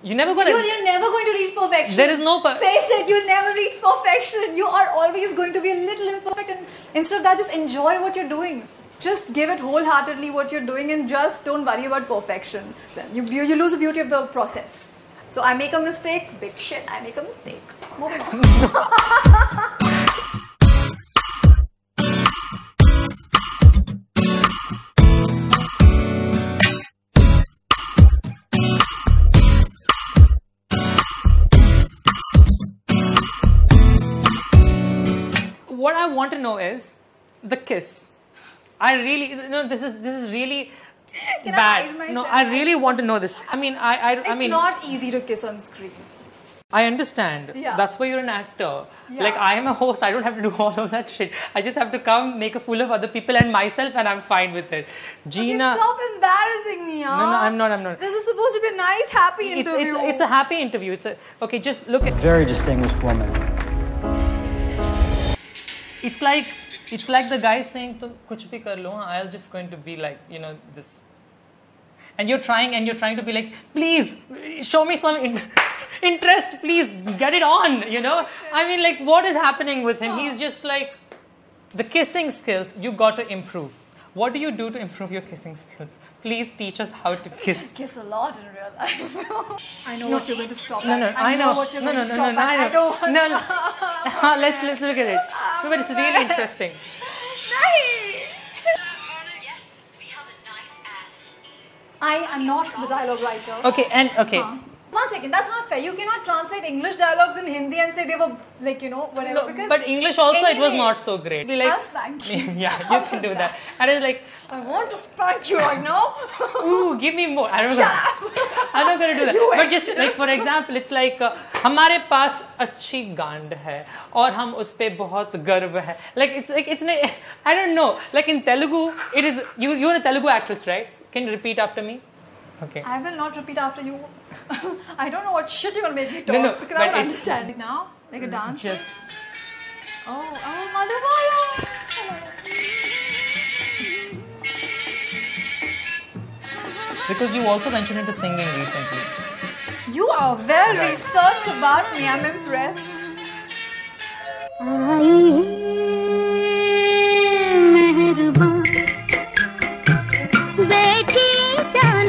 You're never going to... You're never going to reach perfection. There is no... Face it, you'll never reach perfection. You are always going to be a little imperfect, and instead of that, just enjoy what you're doing. Just give it wholeheartedly what you're doing, and just don't worry about perfection. Then you lose the beauty of the process. So I make a mistake, big shit, I make a mistake. Moving on. What I want to know is the kiss. I really, no, this is really Can bad. I hide myself? No, I really want to know this. I mean, I It's mean, not easy to kiss on screen. I understand. Yeah. That's why you're an actor. Yeah. Like, I am a host. I don't have to do all of that shit. I just have to come, make a fool of other people and myself, and I'm fine with it. Gina. Okay, stop embarrassing me, huh? No, I'm not. This is supposed to be a nice, happy interview. It's a happy interview. Okay, just look at... Very distinguished woman. It's like the guy saying, "Tum kuch bhi kar lo, I'm just going to be like, you know, this." And you're trying to be like, please, show me some interest, please, get it on, you know? I mean, like, what is happening with him? He's just like, the kissing skills, you got to improve. What do you do to improve your kissing skills? Please teach us how to kiss. Kiss a lot in real life. I know what you're going to stop No, at. I know. What you're going to No, stop at. I know. I don't want No. Let's look at it. No, but it's really interesting. Yes, we have a nice ass. I am not the dialogue writer. Okay. One second, that's not fair. You cannot translate English dialogues in Hindi and say they were like, you know, whatever. No, because but English also, it was anyway, not so great. Like, I'll spank you. Yeah, you can do that. And it's like, I want to spank you right now. ooh, give me more. I'm not going to do that. You But just like, for example, it's like, हमारे पास अच्छी गांड है और हम उस पे बहुत गर्व है. Like, it's I don't know. Like in Telugu, it is, you're a Telugu actress, right? Can you repeat after me? Okay. I will not repeat after you. I don't know what shit you're going to make me talk. No, because I but don't understand it now. Like a dance. Just, Oh, Madhubala. because you also ventured into singing recently. You are well researched about me. I'm impressed. बैठी जा